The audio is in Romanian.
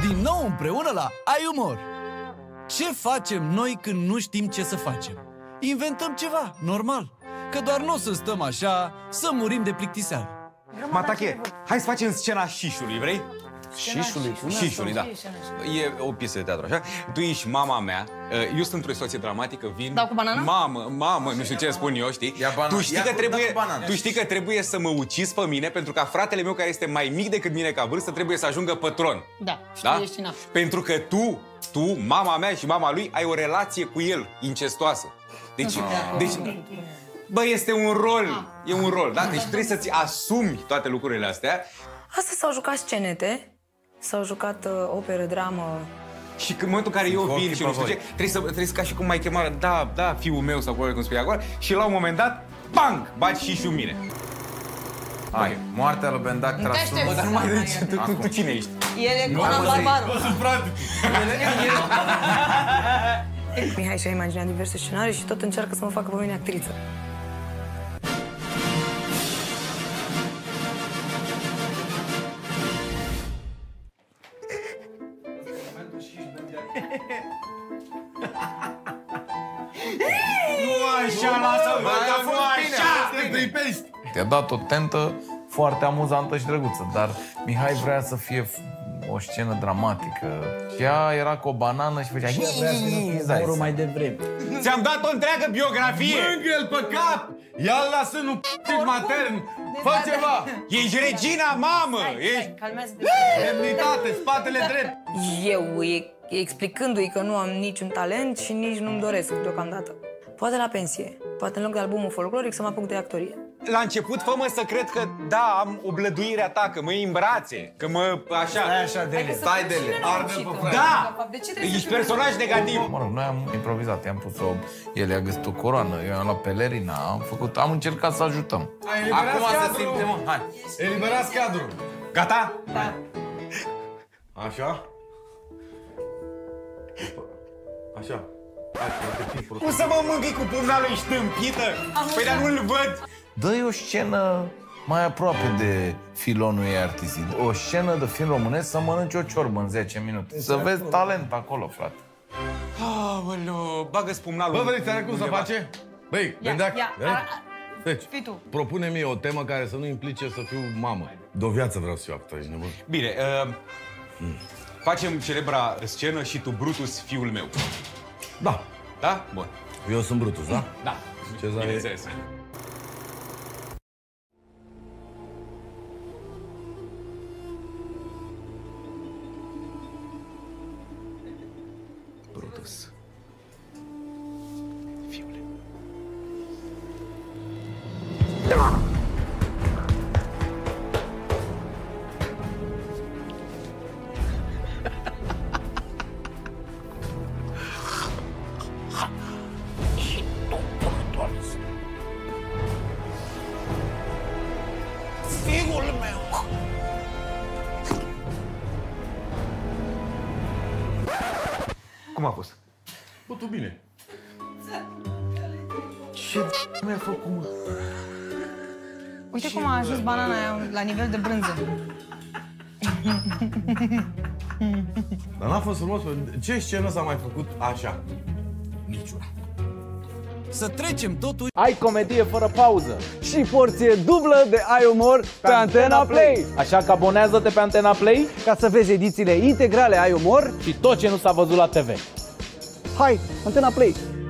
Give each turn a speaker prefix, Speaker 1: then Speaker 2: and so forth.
Speaker 1: Din nou împreună la Ai Umor. Ce facem noi când nu știm ce să facem? Inventăm ceva, normal. Că doar nu o să stăm așa, să murim de plictiseală.
Speaker 2: Matache, hai să facem scena Șișului, vrei? Șișului, da. E o piesă de teatru, așa? Tu ești mama mea, eu sunt într-o situație dramatică, vin...
Speaker 3: Dau cu banana?
Speaker 2: Mamă, nu știu ce spun eu, știi? Tu știi că trebuie să mă ucizi pe mine, pentru ca fratele meu, care este mai mic decât mine ca vârstă, trebuie să ajungă pe tron.
Speaker 3: Da, și
Speaker 2: da?
Speaker 3: tu ești în
Speaker 2: Pentru că tu, mama mea și mama lui, ai o relație cu el, incestuoasă. Deci, bă, este un rol, e un rol, da? Deci trebuie să-ți asumi toate lucrurile astea.
Speaker 4: Astăzi s-au jucat scenete, s-au jucat operă, dramă.
Speaker 2: Și în momentul în care eu vin și nu știu ce, trebuie să ca și cum m-ai chemat, da, fiul meu sau cum spui acolo, și la un moment dat, bang, bagi și mine.
Speaker 5: Hai, moartea lui Bendac Trasul.
Speaker 2: Bă, dar nu mai tu cine ești?
Speaker 3: El e Conan Barbaru.
Speaker 4: Mihai și-a imaginat diverse scenarii și tot încearcă să mă facă pe mine actriță.
Speaker 5: Nu așa, lasă-mă, nu așa! Te pripești! Te-a dat o tentă foarte amuzantă și drăguță, dar Mihai vrea să fie o scenă dramatică. Și ea era cu o banană și făcea...
Speaker 1: Și mai devreme.
Speaker 2: Ți-am dat o întreagă biografie!
Speaker 5: Mângă-l pe cap! Ia-l la sânul matern! Fă ceva!
Speaker 2: Ești regina, mamă!
Speaker 4: Calmează-te!
Speaker 5: Demnitate, spatele drept!
Speaker 4: Eu, explicându-i că nu am niciun talent și nici nu-mi doresc deocamdată. Poate la pensie, poate în loc de albumul folcloric să mă apuc de actorie.
Speaker 2: La început, fă-mă să cred că, da, am oblăduirea ta, că mă iei în brațe, că mă, așa...
Speaker 5: Stai de ele, arde-l pe frate.
Speaker 2: Da! Ești personaj negativ.
Speaker 5: Mă rog, noi am improvizat, i-am pus el i-a găsit o coroană, eu am luat pelerina, am încercat să ajutăm. Acum să simtem, hai. Eliberați cadrul.
Speaker 2: Gata?
Speaker 4: Da.
Speaker 5: Așa? Așa.
Speaker 2: Cum să mă mângâi cu pumnalul ștâmpită? Păi dar nu-l văd.
Speaker 5: Dă-i o scenă mai aproape de filonul ei artistic. O scenă de film românesc să mănânci o ciorbă în 10 minute. Să vezi talent acolo, frate.
Speaker 2: Aoleu, bagă-ți pumnalul.
Speaker 5: Bă, vrei cum să face? Băi, Bendac, deci, propune mie o temă care să nu implice să fiu mamă. De o viață vreau să fiu actor, ești nebun.
Speaker 2: Bine, facem celebra scenă și tu, Brutus, fiul meu.
Speaker 5: Da.
Speaker 2: Da? Bun.
Speaker 5: Eu sunt Brutus, da?
Speaker 2: Da. Bineînțeles. Brutus. Fiule. Fiul meu! Cum a fost?
Speaker 5: Bă, tu bine.
Speaker 2: Ce mi-a făcut, mă?
Speaker 3: Uite cum a ajuns banana aia la nivel de brânză.
Speaker 5: Dar n-a fost frumos? Ce scenă s-a mai făcut așa? Niciuna.
Speaker 1: Să trecem totuși...
Speaker 6: Ai comedie fără pauză și porție dublă de Ai Umor pe Antena Play. Așa că abonează-te pe Antena Play ca să vezi edițiile integrale Ai Umor și tot ce nu s-a văzut la TV. Hai, Antena Play!